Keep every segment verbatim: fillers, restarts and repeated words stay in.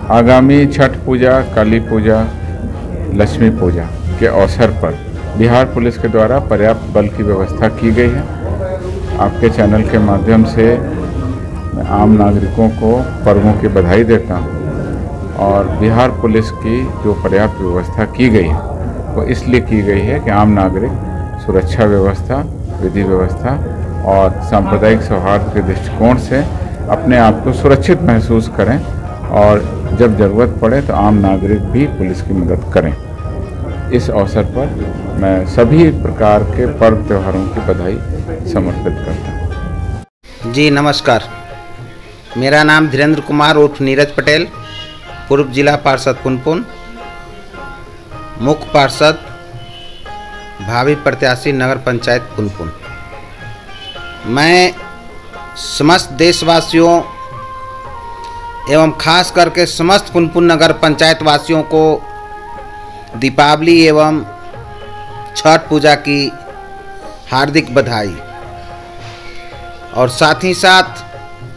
आगामी छठ पूजा, काली पूजा, लक्ष्मी पूजा के अवसर पर बिहार पुलिस के द्वारा पर्याप्त बल की व्यवस्था की गई है। आपके चैनल के माध्यम से मैं आम नागरिकों को पर्वों की बधाई देता हूं और बिहार पुलिस की जो पर्याप्त व्यवस्था की गई है वो इसलिए की गई है कि आम नागरिक सुरक्षा व्यवस्था, विधि व्यवस्था और सांप्रदायिक सौहार्द के दृष्टिकोण से अपने आप को सुरक्षित महसूस करें और जब ज़रूरत पड़े तो आम नागरिक भी पुलिस की मदद करें। इस अवसर पर मैं सभी प्रकार के पर्व त्योहारों की बधाई समर्पित करता हूँ। जी नमस्कार, मेरा नाम धीरेन्द्र कुमार उर्फ नीरज पटेल, पूर्व जिला पार्षद पुनपुन, मुख्य पार्षद, भावी प्रत्याशी नगर पंचायत पुनपुन। मैं समस्त देशवासियों एवं खास करके समस्त पुनपुन नगर पंचायत वासियों को दीपावली एवं छठ पूजा की हार्दिक बधाई और साथ ही साथ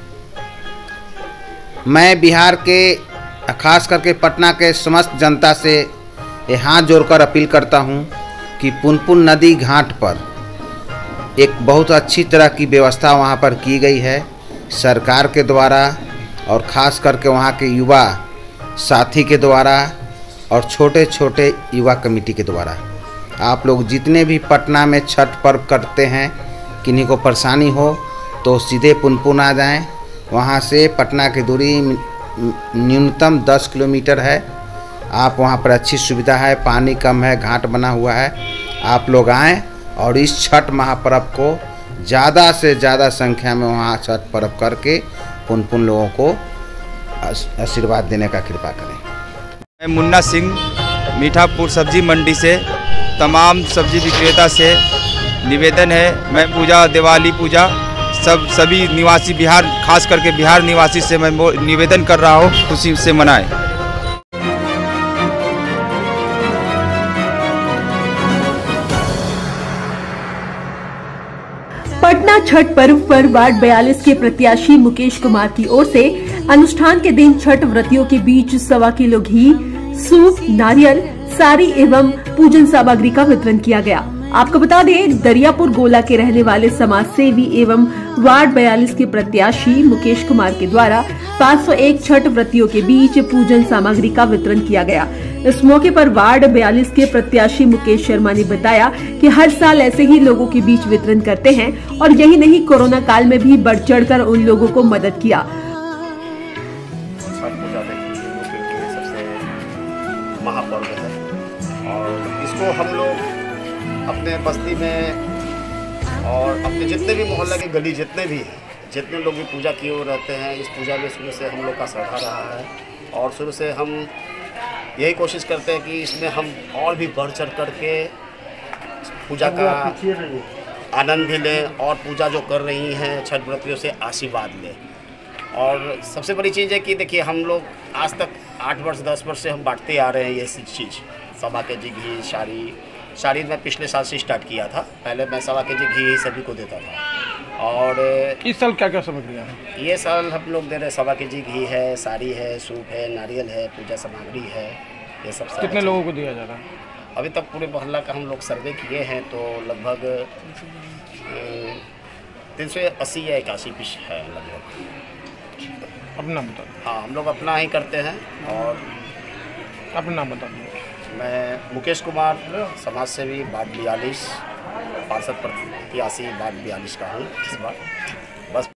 मैं बिहार के खास करके पटना के समस्त जनता से ये हाथ जोड़कर अपील करता हूं कि पुनपुन नदी घाट पर एक बहुत अच्छी तरह की व्यवस्था वहां पर की गई है सरकार के द्वारा और ख़ास करके वहाँ के युवा साथी के द्वारा और छोटे छोटे युवा कमेटी के द्वारा। आप लोग जितने भी पटना में छठ पर्व करते हैं, किन्हीं को परेशानी हो तो सीधे पुनपुन आ जाएं। वहाँ से पटना की दूरी न्यूनतम दस किलोमीटर है। आप वहाँ पर अच्छी सुविधा है, पानी कम है, घाट बना हुआ है। आप लोग आएँ और इस छठ महापर्व को ज़्यादा से ज़्यादा संख्या में वहाँ छठ पर्व करके पुनपुन लोगों को आशीर्वाद देने का कृपा करें। मैं मुन्ना सिंह मीठापुर सब्जी मंडी से तमाम सब्जी विक्रेता से निवेदन है, मैं पूजा दिवाली पूजा सब सभी निवासी बिहार खास करके बिहार निवासी से मैं निवेदन कर रहा हूँ, खुशी से मनाएं। पटना छठ पर्व पर वार्ड बयालीस के प्रत्याशी मुकेश कुमार की ओर से अनुष्ठान के दिन छठ व्रतियों के बीच सवा किलो घी, सूप, नारियल, साड़ी एवं पूजन सामग्री का वितरण किया गया। आपको बता दें, दरियापुर गोला के रहने वाले समाज सेवी एवं वार्ड बयालीस के प्रत्याशी मुकेश कुमार के द्वारा पाँच सौ एक छठ व्रतियों के बीच पूजन सामग्री का वितरण किया गया। इस मौके पर वार्ड बयालीस के प्रत्याशी मुकेश शर्मा ने बताया कि हर साल ऐसे ही लोगों के बीच वितरण करते हैं और यही नहीं, कोरोना काल में भी बढ़ चढ़कर उन लोगों को मदद किया। छठ पूजा सबसे महापर्व है और इसको हम लोग अपने बस्ती में और अपने जितने भी मोहल्ला की गली जितने भी हैं, जितने लोग भी पूजा किए हुए रहते हैं, इस पूजा में शुरू से हम लोग का श्रद्धा रहा है और शुरू से हम यही कोशिश करते हैं कि इसमें हम और भी बढ़ चढ़ करके पूजा का आनंद भी लें और पूजा जो कर रही हैं छठ व्रतियों से आशीर्वाद लें। और सबसे बड़ी चीज़ है कि देखिए, हम लोग आज तक आठ वर्ष दस वर्ष से हम बांटते आ रहे हैं ये चीज़। सवा के जी घी, साड़ी साड़ी मैं पिछले साल से स्टार्ट किया था। पहले मैं सवा के जी घी ही सभी को देता था और इस साल क्या क्या सामग्रियाँ हैं? ये साल हम लोग दे रहे हैं सवा के जी घी है, साड़ी है, सूप है, नारियल है, पूजा सामग्री है, ये सब। कितने लोगों को दिया जा रहा है? अभी तक पूरे मोहल्ला का हम लोग सर्वे किए हैं तो लगभग तीन सौ अस्सी या इक्यासी पीस है लगभग। अपना बता। हाँ, हम लोग अपना ही करते हैं। और अपना नाम बता दीजिए। मैं मुकेश कुमार, समाज सेवी, वार्ड बयालीस, पार्षद प्रत्याशी वार्ड बयालीस का हूँ इस बार। बस